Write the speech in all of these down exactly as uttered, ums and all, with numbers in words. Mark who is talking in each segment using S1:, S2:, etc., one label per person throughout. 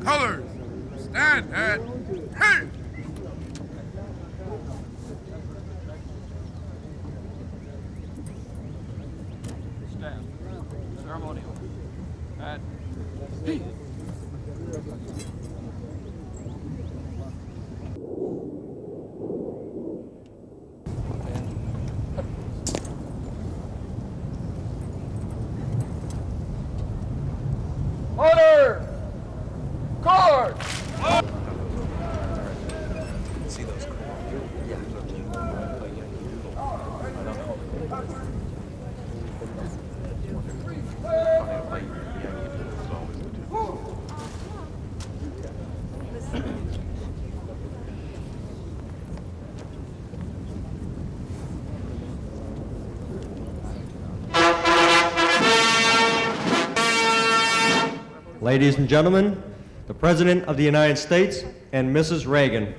S1: colors. Stand at hey!
S2: Stand. Ceremonial. At hey! Order! Guard!
S3: See those cool? Yeah.
S4: Ladies and gentlemen, the President of the United States and Missus Reagan.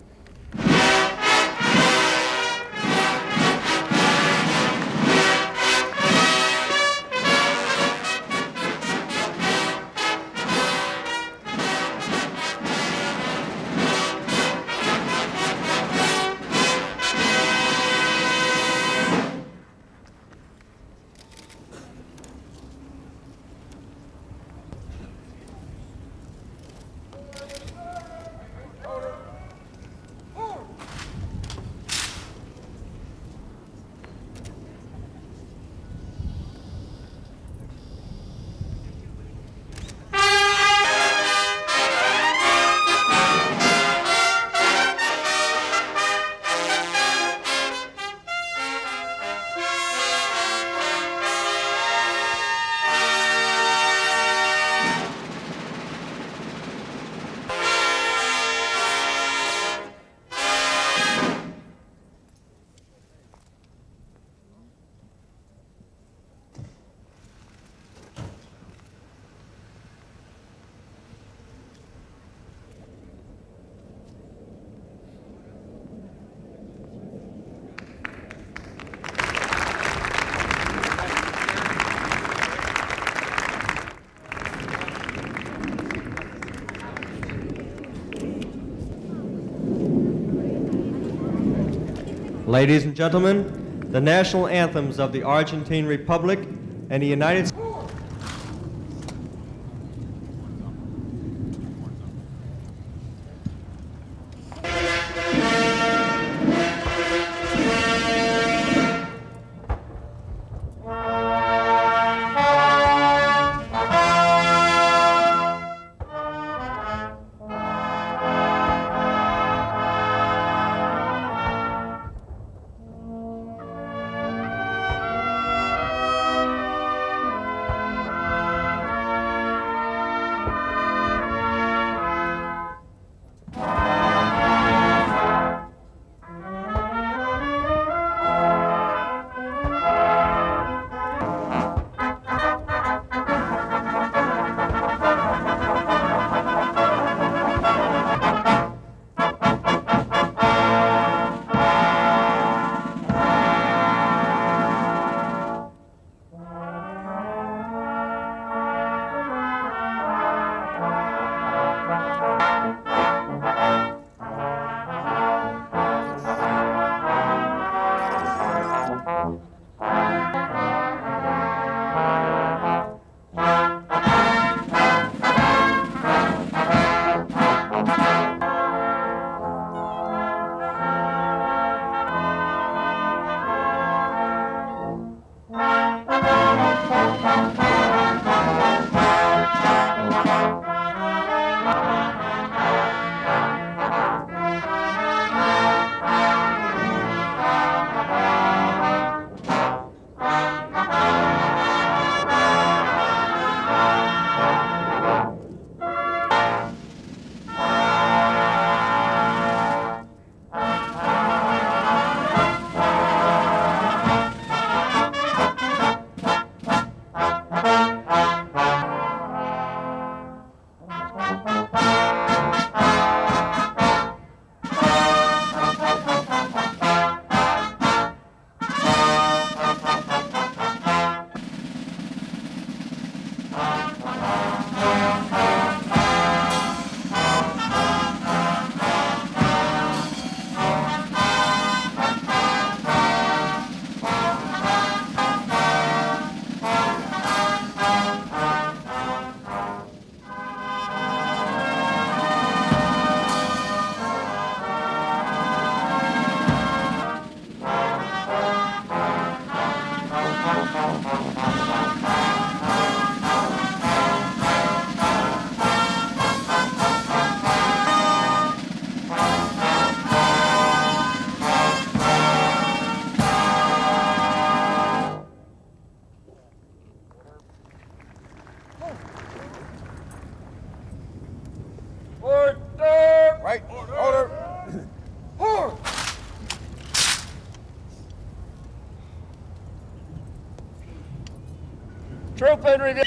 S4: Ladies and gentlemen, the national anthems of the Argentine Republic and the United States.
S1: Right. Order.
S2: Forward! Troop in review.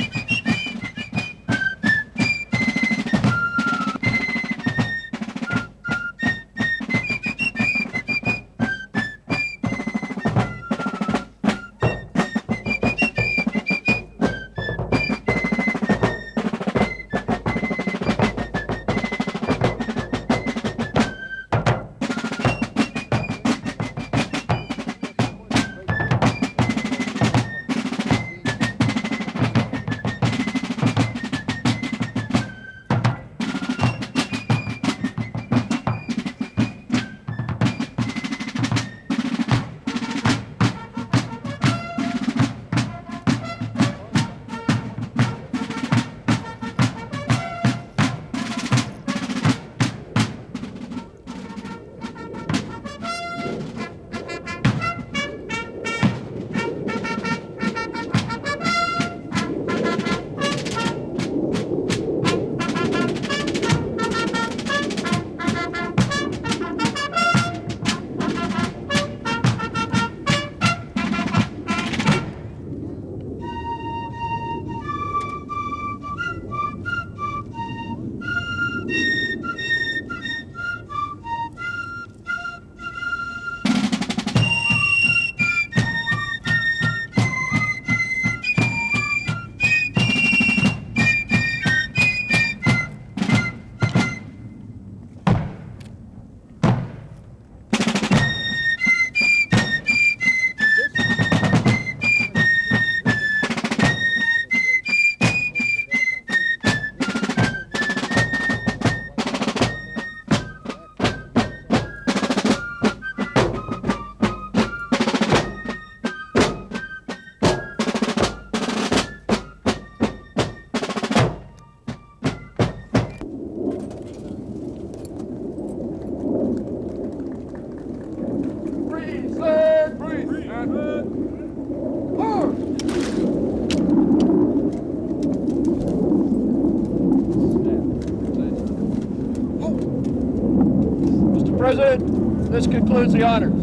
S2: Mister President, this concludes the honors.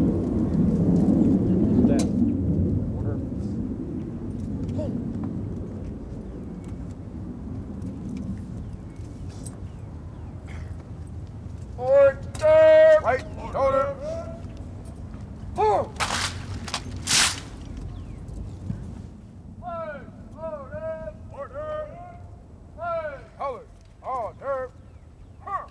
S2: Order!
S1: Right. Order.
S2: Forward!
S1: Order. Colors. Order. Huh.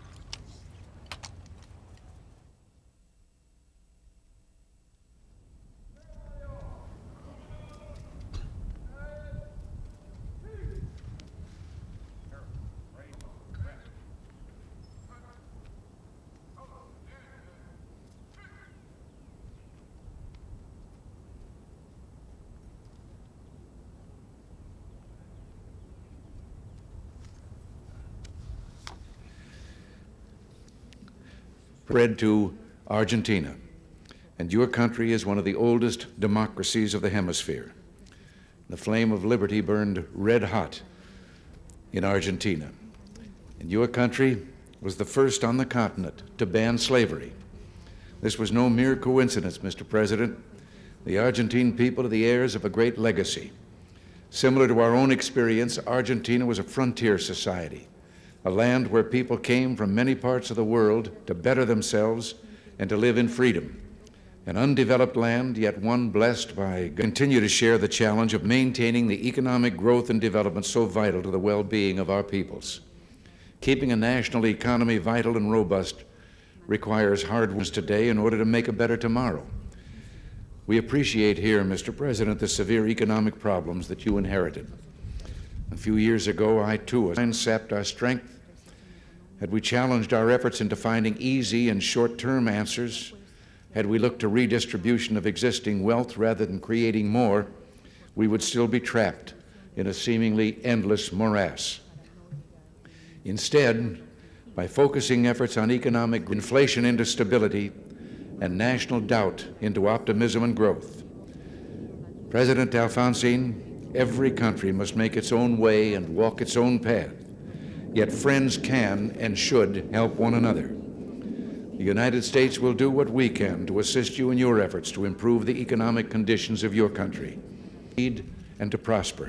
S5: Bred to Argentina, and your country is one of the oldest democracies of the hemisphere. The flame of liberty burned red hot in Argentina, and your country was the first on the continent to ban slavery. This was no mere coincidence, Mister President. The Argentine people are the heirs of a great legacy. Similar to our own experience, Argentina was a frontier society, a land where people came from many parts of the world to better themselves and to live in freedom. An undeveloped land, yet one blessed by God. Continue to share the challenge of maintaining the economic growth and development so vital to the well-being of our peoples. Keeping a national economy vital and robust requires hard work today in order to make a better tomorrow. We appreciate here, Mister President, the severe economic problems that you inherited. A few years ago, I too sapped our strength. Had we challenged our efforts into finding easy and short-term answers, had we looked to redistribution of existing wealth rather than creating more, we would still be trapped in a seemingly endless morass. Instead, by focusing efforts on economic inflation into stability and national doubt into optimism and growth, President Alfonsine, every country must make its own way and walk its own path yet friends can and should help one another. The United States will do what we can to assist you in your efforts to improve the economic conditions of your country, and to prosper.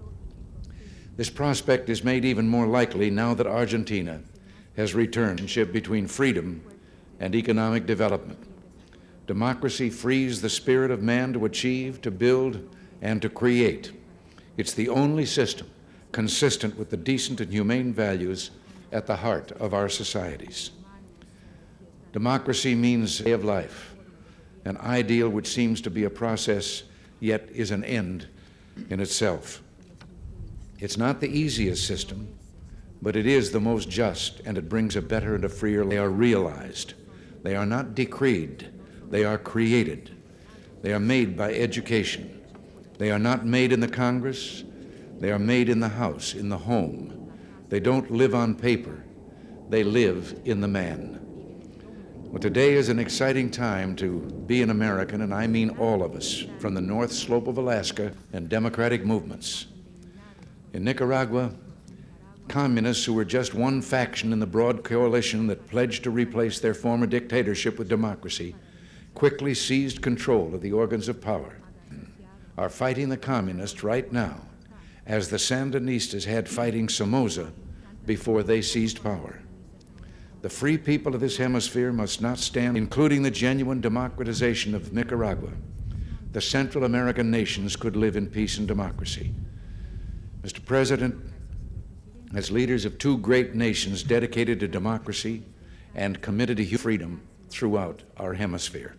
S5: This prospect is made even more likely now that Argentina has returned between freedom and economic development. Democracy frees the spirit of man to achieve, to build, and to create. It's the only system consistent with the decent and humane values at the heart of our societies. Democracy means a way of life, an ideal which seems to be a process, yet is an end in itself. It's not the easiest system, but it is the most just, and it brings a better and a freer life. They are realized. They are not decreed. They are created. They are made by education. They are not made in the Congress. They are made in the house, in the home. They don't live on paper. They live in the man. Well, today is an exciting time to be an American, and I mean all of us, from the North Slope of Alaska and democratic movements. In Nicaragua, communists who were just one faction in the broad coalition that pledged to replace their former dictatorship with democracy quickly seized control of the organs of power, are fighting the communists right now, as the Sandinistas had fighting Somoza before they seized power. The free people of this hemisphere must not stand, including the genuine democratization of Nicaragua. The Central American nations could live in peace and democracy. Mister President, as leaders of two great nations dedicated to democracy and committed to freedom throughout our hemisphere,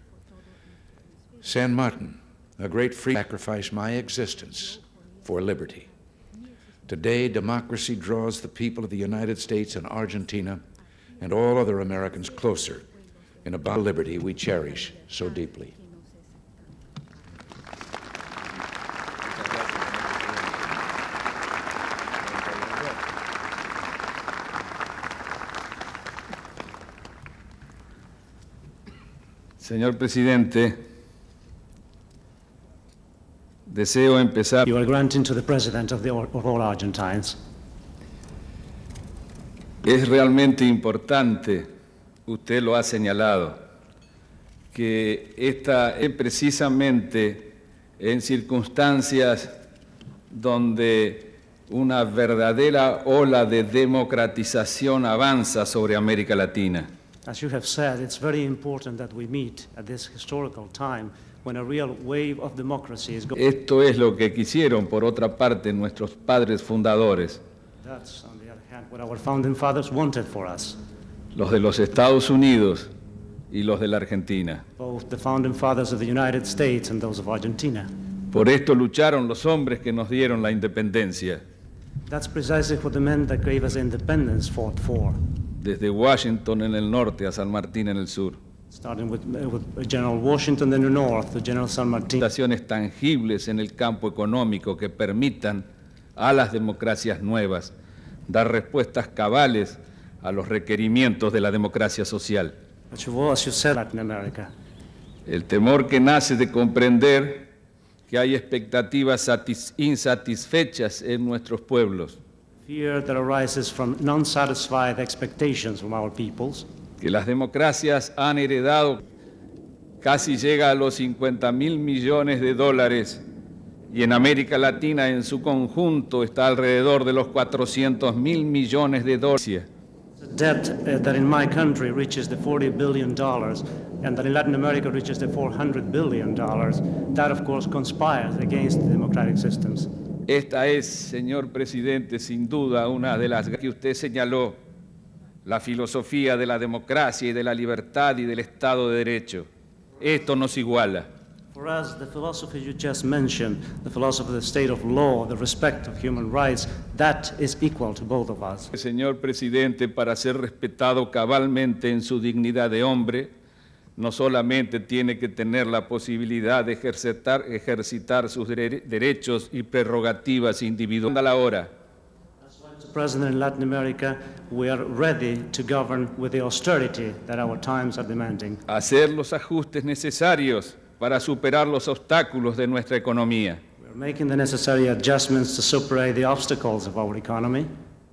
S5: San Martin, a great free, sacrificed my existence for liberty. Today, democracy draws the people of the United States and Argentina and all other Americans closer in about liberty we cherish so deeply.
S6: Señor Presidente, deseo empezar.
S7: You are granting to the President of, the, of all Argentines.
S6: Es realmente importante, usted lo ha señalado, que esta es precisamente en circunstancias donde una verdadera ola de democratización avanza sobre América Latina.
S7: As you have said, it's very important that we meet at this historical time when a real wave of democracy is going.
S6: Esto es lo que quisieron, por otra parte, nuestros padres fundadores.
S7: That's, on the other hand, what our founding fathers wanted for us.
S6: Los de los Estados Unidos y los de la Argentina.
S7: Both the founding fathers of the United States and those of Argentina.
S6: Por esto lucharon los hombres que nos dieron la independencia.
S7: That's precisely what the men that gave us independence fought for.
S6: Desde Washington en el norte a San Martín en el sur.
S7: Starting with, uh, with General Washington in the north to General San Martín.
S6: Situaciones tangibles en el campo económico que permitan a las democracias nuevas dar respuestas cabales a los requerimientos de la democracia social.
S7: But you, as you said, Latin America.
S6: El temor que nace de comprender que hay expectativas insatisfechas en nuestros pueblos.
S7: Fear that arises from non-satisfied expectations from our peoples.
S6: Que las democracias han heredado casi llega a los cincuenta mil millones de dólares y en América Latina en su conjunto está alrededor de los cuatrocientos mil millones de dólares.
S7: The debt uh, that in my country reaches the forty billion dollars and that in Latin America reaches the four hundred billion dollars, that of course conspires against the democratic systems.
S6: Esta es, señor presidente, sin duda una de las que usted señaló, la filosofía de la democracia y de la libertad y del Estado de Derecho. Esto nos iguala.
S7: For us, the philosophy you just mentioned, the philosophy of the state of law, the respect of human rights, that is equal to both of us.
S6: Señor presidente, para ser respetado cabalmente en su dignidad de hombre, no solamente tiene que tener la posibilidad de ejercitar, ejercitar sus derechos y prerrogativas individuales. A la hora.
S7: As President in Latin America, we are ready to govern with the austerity that our times are demanding.
S6: Hacer los ajustes necesarios para superar los obstáculos de nuestra economía.
S7: We are making the necessary adjustments to superate the obstacles of our economy.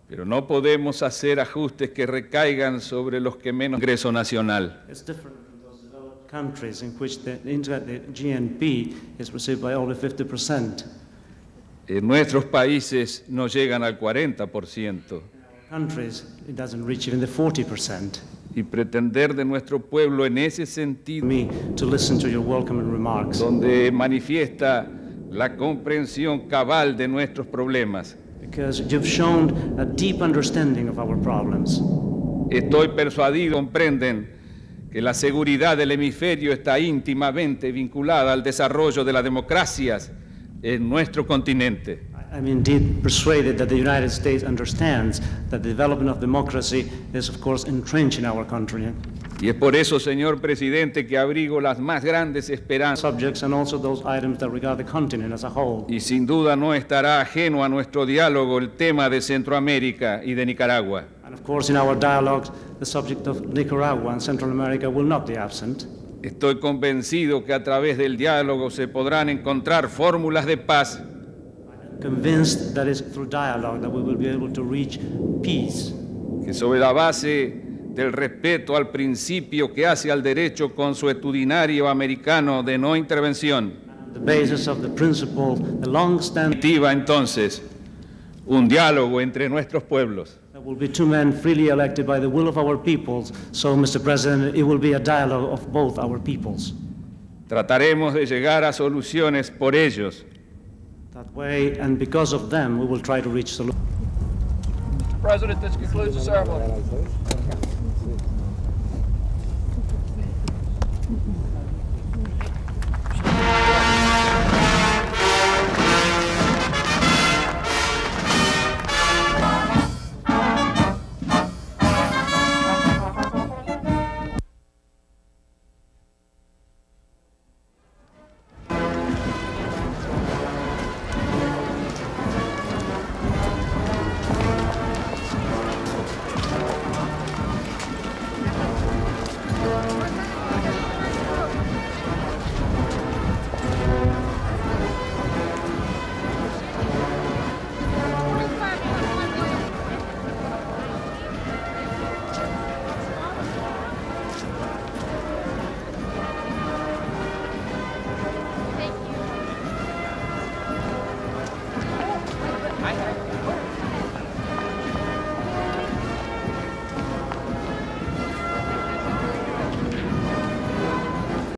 S6: Pero no podemos hacer ajustes que recaigan sobre los que menos ingreso nacional.
S7: It's different from those developed countries in which the, the G N P is received by only fifty percent.
S6: En nuestros países no llegan al cuarenta por ciento.
S7: Countries, it doesn't reach even the forty percent.
S6: Y pretender de nuestro pueblo en ese sentido,
S7: Me to listen to your welcoming remarks,
S6: donde manifiesta la comprensión cabal de nuestros problemas.
S7: because you've shown a deep understanding of our problems.
S6: Estoy persuadido, comprenden, que la seguridad del hemisferio está íntimamente vinculada al desarrollo de las democracias en nuestro continente.
S7: I'm indeed persuaded that the United States understands that the development of democracy is, of course, entrenched in our country.
S6: Y es por eso, señor presidente, que abrigo las más grandes esperanzas.
S7: Subjects and also those items that regard the continent as a whole.
S6: Y sin duda no estará ajeno a nuestro diálogo el tema de Centroamérica y de Nicaragua.
S7: And of course, in our dialogues, the subject of Nicaragua and Central America will not be absent.
S6: Estoy convencido que a través del diálogo se podrán encontrar fórmulas de paz
S7: Convinced that it's through dialogue that we will be able to reach peace,
S6: que sobre la base del respeto al principio que hace al derecho consuetudinario americano de no intervención.
S7: the basis of the principle, the long-standing,
S6: Activa entonces un diálogo entre nuestros pueblos.
S7: there will be two men freely elected by the will of our peoples. So, Mister President, it will be a dialogue of both our peoples.
S6: Trataremos de llegar a soluciones por ellos.
S7: That way, and because of them, we will try to reach solutions.
S2: Mister President, this concludes the ceremony.